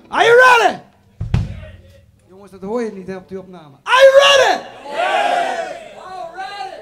Are you ready? Jongens, dat hoor je niet hè, op die opname. Are you ready? Yeah. All ready.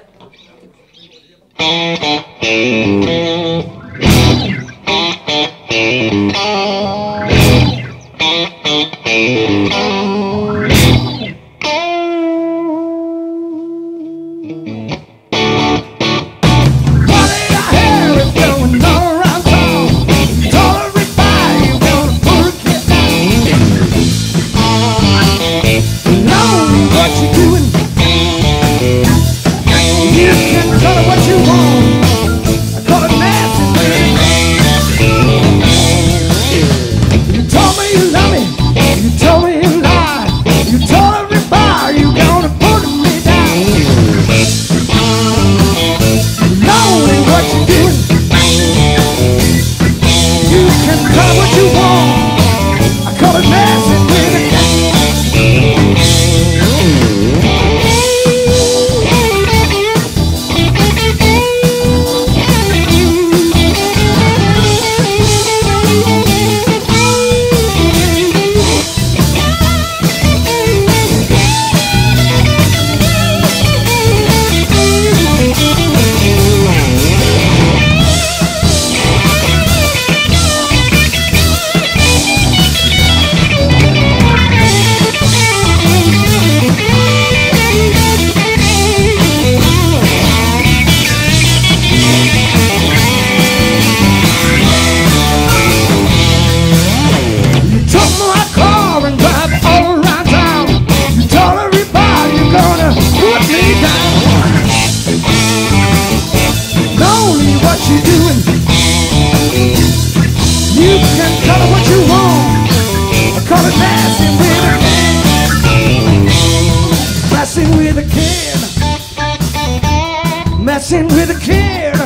Messing with a kid,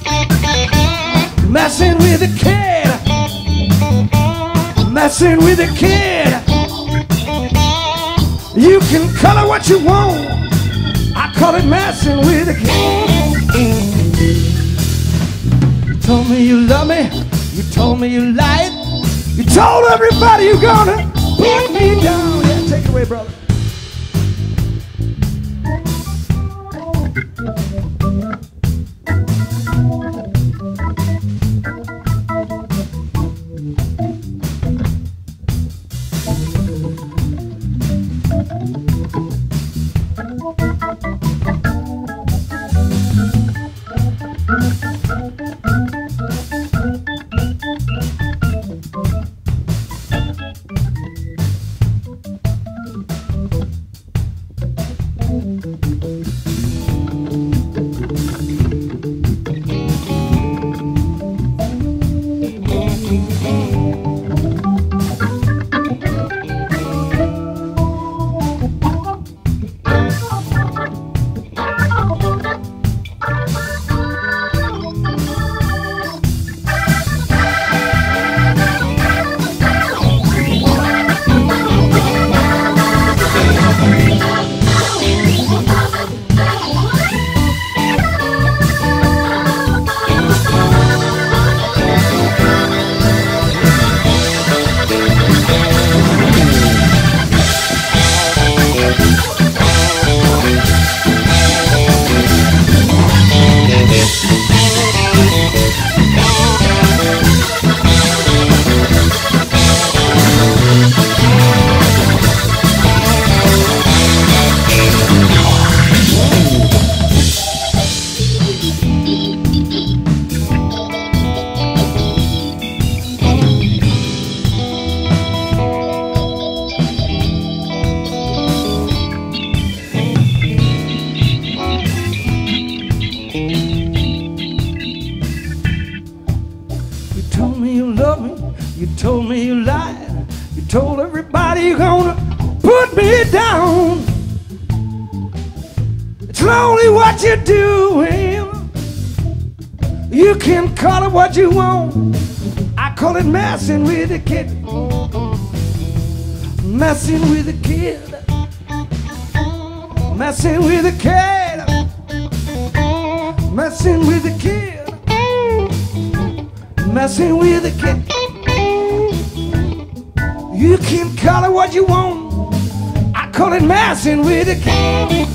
messing with a kid, messing with a kid. You can color what you want. I call it messing with a kid. You told me you love me, you told me you lied, you told everybody you're gonna put me down. Yeah, take it away, brother. You told me you lied. You told everybody you're gonna put me down. It's lonely what you're doing. You can call it what you want. I call it messing with a kid. Messing with a kid. Messing with a kid. Messing with a kid. Messing with a kid. You can call it what you want. I call it messing with a kid.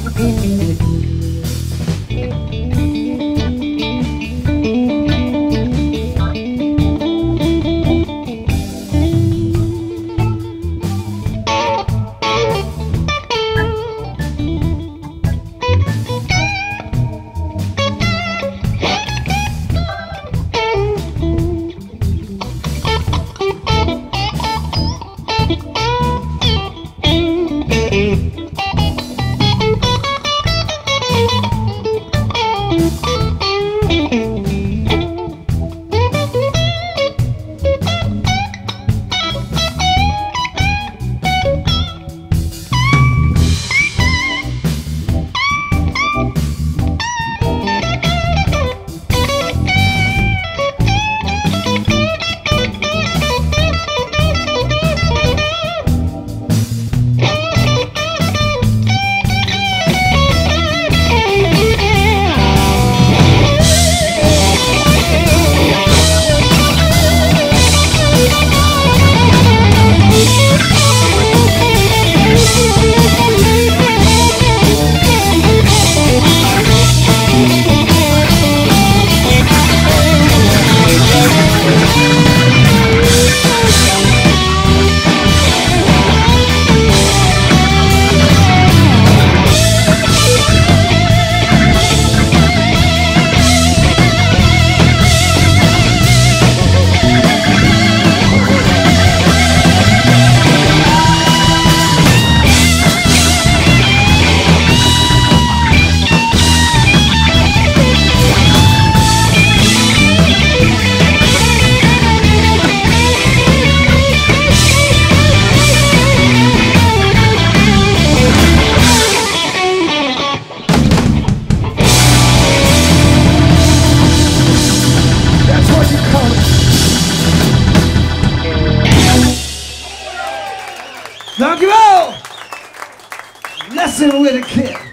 Donkey Roll, messing with a kid.